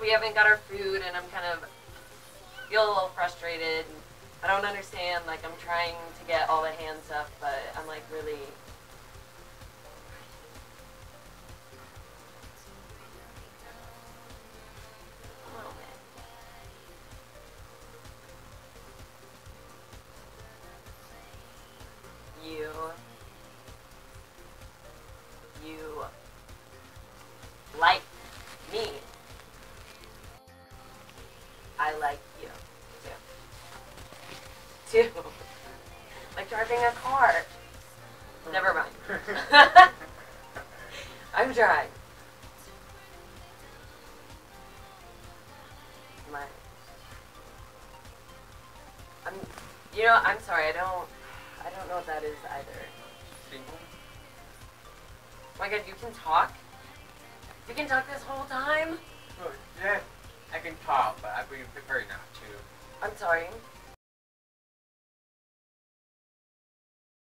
we haven't got our food, and I'm kind of feel a little frustrated. I don't understand. Like, I'm trying to get all the hand stuff, but I'm like really. You like me. I like you too. Too. Like driving a car. Never mind. I'm trying. My. I'm. You know, I'm sorry. I don't know what that is either. Single? Oh my god, you can talk? You can talk this whole time? Oh, yeah, I can talk, but I would prefer not to. I'm sorry.